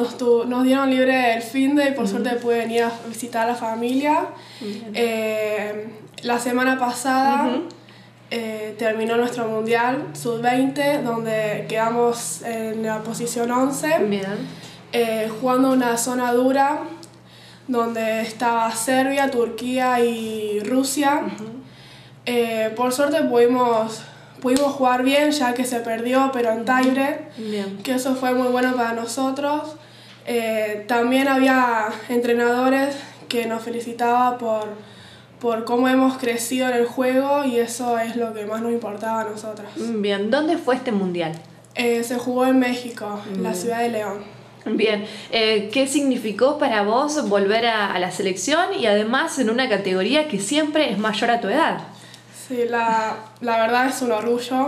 Nos dieron libre el finde y por suerte pude venir a visitar a la familia. La semana pasada terminó nuestro mundial sub-20, donde quedamos en la posición 11. Jugando una zona dura donde estaba Serbia, Turquía y Rusia. Por suerte pudimos jugar bien, ya que se perdió, pero en tiebreak, que eso fue muy bueno para nosotros. También había entrenadores que nos felicitaban por cómo hemos crecido en el juego, y eso es lo que más nos importaba a nosotras. Bien, ¿dónde fue este mundial? Se jugó en México, en la ciudad de León. Bien, ¿qué significó para vos volver a la selección y además en una categoría que siempre es mayor a tu edad? Sí, la verdad es un orgullo.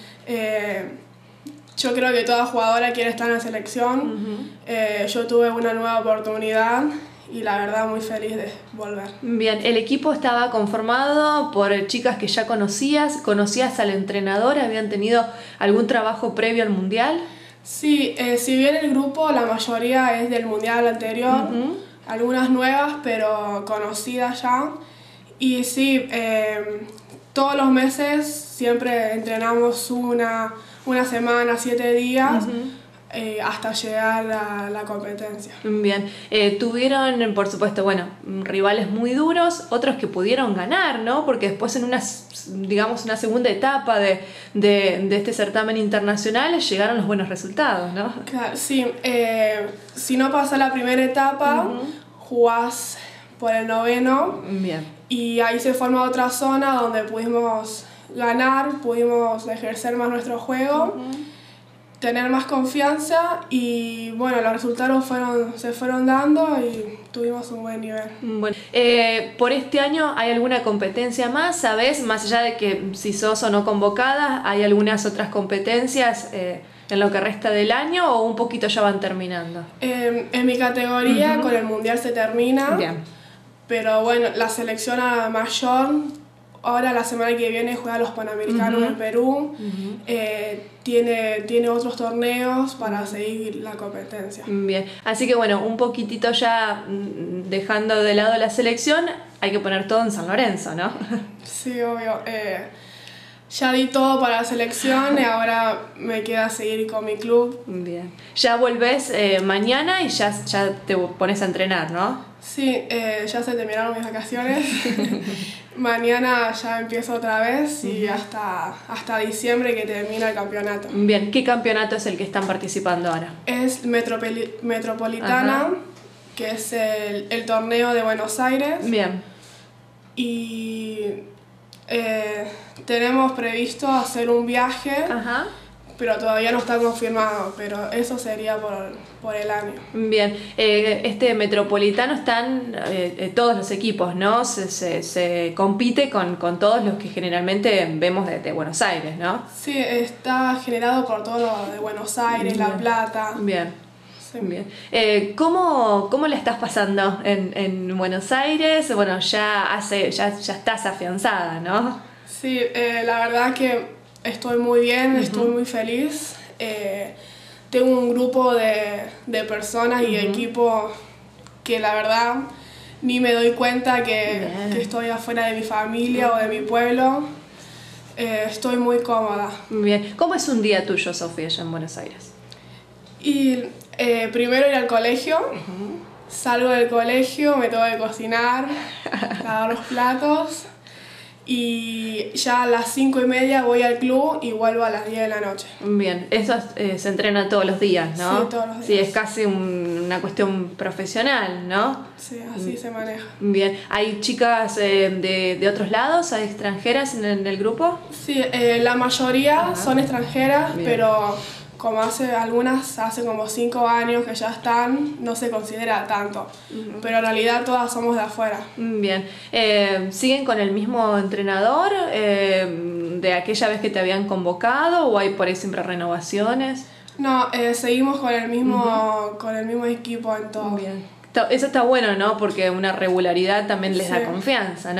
Yo creo que toda jugadora quiere estar en la selección. Yo tuve una nueva oportunidad y la verdad muy feliz de volver. Bien, ¿el equipo estaba conformado por chicas que ya conocías al entrenador? ¿Habían tenido algún trabajo previo al mundial? Sí, si bien el grupo, la mayoría es del mundial anterior, algunas nuevas pero conocidas ya. Y sí, todos los meses siempre entrenamos una semana, 7 días, hasta llegar a la competencia. Bien, tuvieron, por supuesto, bueno, rivales muy duros, otros que pudieron ganar, ¿no? Porque después en una segunda etapa de este certamen internacional llegaron los buenos resultados, ¿no? Claro, sí, si no pasa la primera etapa, jugás por el 9º. Bien. Y ahí se forma otra zona donde pudimos ganar, pudimos ejercer más nuestro juego, tener más confianza, y bueno, los resultados se fueron dando y tuvimos un buen nivel. Bueno, ¿por este año hay alguna competencia más? ¿Sabés? Más allá de que si sos o no convocada, ¿hay algunas otras competencias en lo que resta del año o un poquito ya van terminando? En mi categoría con el mundial se termina. Bien. Pero bueno, la selección mayor, ahora la semana que viene juega los Panamericanos en Perú. Tiene otros torneos para seguir la competencia. Bien, así que bueno, un poquitito ya dejando de lado la selección, hay que poner todo en San Lorenzo, ¿no? Sí, obvio. Ya di todo para la selección y ahora me queda seguir con mi club. Bien. Ya volvés mañana y ya te pones a entrenar, ¿no? Sí, ya se terminaron mis vacaciones. Mañana ya empiezo otra vez y hasta diciembre que termina el campeonato. Bien, ¿qué campeonato es el que están participando ahora? Es Metropolitana, que es el torneo de Buenos Aires. Bien. Y tenemos previsto hacer un viaje, pero todavía no está confirmado, pero eso sería por el año. Bien, este Metropolitano están todos los equipos, ¿no? Se compite con todos los que generalmente vemos de Buenos Aires, ¿no? Sí, está generado por todo lo de Buenos Aires, La Plata. Bien. Sí. Bien. ¿Cómo la estás pasando en Buenos Aires? Bueno, ya estás afianzada, ¿no? Sí, la verdad que estoy muy bien, estoy muy feliz. Tengo un grupo de personas y equipo que la verdad ni me doy cuenta que estoy afuera de mi familia o de mi pueblo. Estoy muy cómoda. Bien. ¿Cómo es un día tuyo, Sofía, allá en Buenos Aires? Y primero ir al colegio. Salgo del colegio, me tengo que cocinar, lavar los platos. Y ya a las 5:30 voy al club y vuelvo a las 10 de la noche. Bien, eso se entrena todos los días, ¿no? Sí, todos los días. Sí, es casi una cuestión profesional, ¿no? Sí, así se maneja. Bien, ¿hay chicas de otros lados, hay extranjeras en el grupo? Sí, la mayoría son extranjeras, bien, pero como algunas hace como 5 años que ya están, no se considera tanto. Pero en realidad todas somos de afuera. Bien. ¿Siguen con el mismo entrenador de aquella vez que te habían convocado o hay por ahí siempre renovaciones? No, seguimos con el mismo equipo en todo. Bien. Eso está bueno, ¿no? Porque una regularidad también les da confianza, ¿no?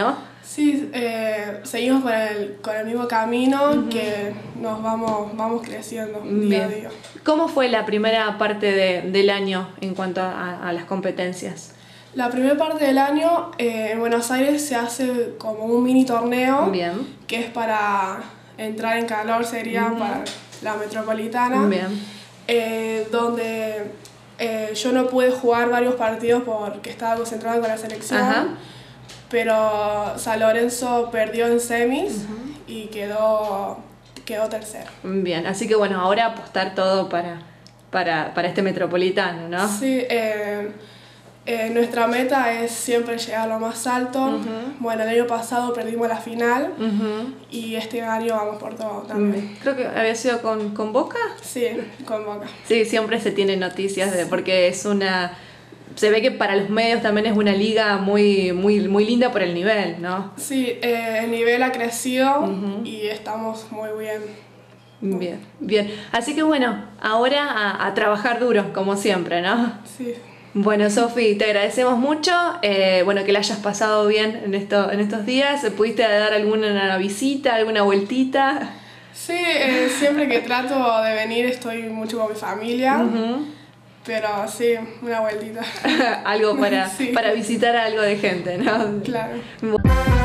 Sí, seguimos con el mismo camino que nos vamos creciendo día a día. ¿Cómo fue la primera parte del año en cuanto a las competencias? La primera parte del año en Buenos Aires se hace como un mini torneo. Bien. Que es para entrar en calor, sería para la Metropolitana. Bien. Donde yo no pude jugar varios partidos porque estaba concentrada con la selección. Ajá. Pero San Lorenzo perdió en semis y quedó tercero. Bien, así que bueno, ahora apostar todo para este Metropolitano, ¿no? Sí, nuestra meta es siempre llegar a lo más alto. Bueno, el año pasado perdimos la final y este año vamos por todo también. Creo que había sido con Boca. Sí, con Boca. Sí, siempre se tienen noticias porque es se ve que para los medios también es una liga muy, muy, muy linda por el nivel, ¿no? Sí, el nivel ha crecido y estamos muy bien. Bien. Así que bueno, ahora a trabajar duro, como siempre, ¿no? Sí. Bueno, Sofi, te agradecemos mucho, bueno, que la hayas pasado bien en estos días. ¿Pudiste dar alguna visita, alguna vueltita? Sí, siempre que trato de venir estoy mucho con mi familia. Pero sí, una vueltita. Algo para visitar a algo de gente, ¿no? Claro.